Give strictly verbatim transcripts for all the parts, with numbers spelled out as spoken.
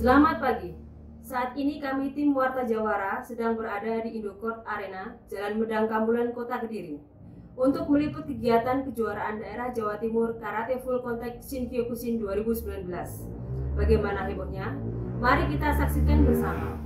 Selamat pagi. Saat ini kami tim Warta Jawara sedang berada di Indocourt Arena, Jalan Medang Kambulan, Kota Kediri, untuk meliput kegiatan kejuaraan daerah Jawa Timur Karate Full Contact Shinkyokushin dua ribu sembilan belas. Bagaimana hebohnya? Mari kita saksikan bersama.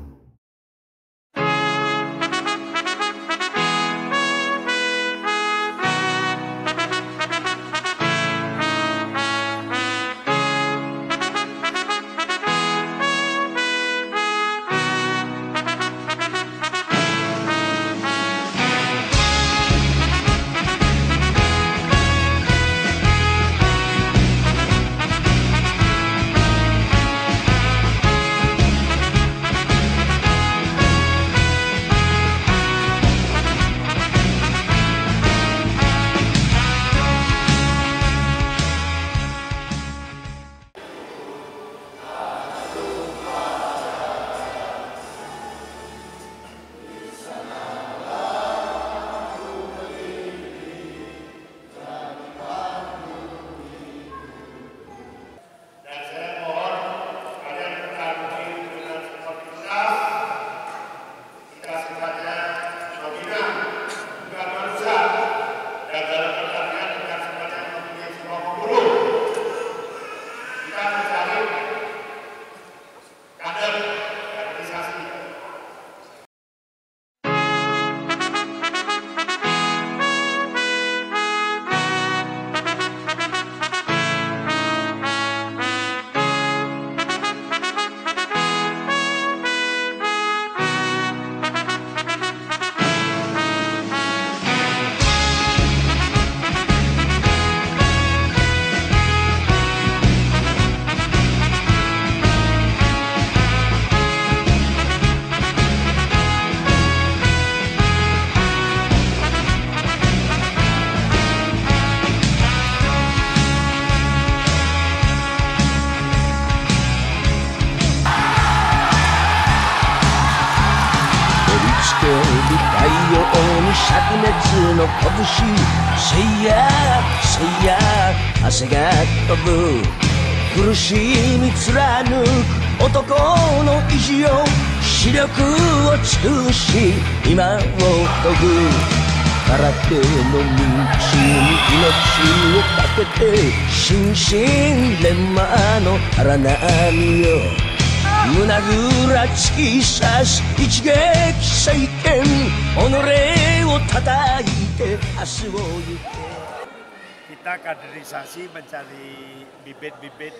灼熱の拳せいやせいや汗が飛ぶ苦しみ貫く男の意地を視力を尽くし今を研ぐ空手の道に命をかけて心身連磨の荒波よ胸ぐら突き刺す一撃聖剣己を叩いて明日を行け Kita kaderisasi mencari bibit-bibit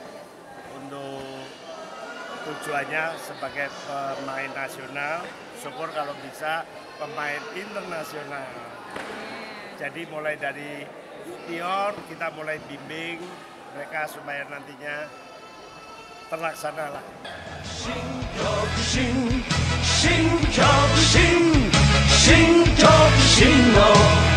untuk tujuannya sebagai pemain nasional, syukur kalau bisa pemain internasional. Jadi mulai dari junior kita mulai bimbing mereka supaya nantinya terlaksana lah. Shinkyokushin, Shinkyokushin, Shinkyokushin no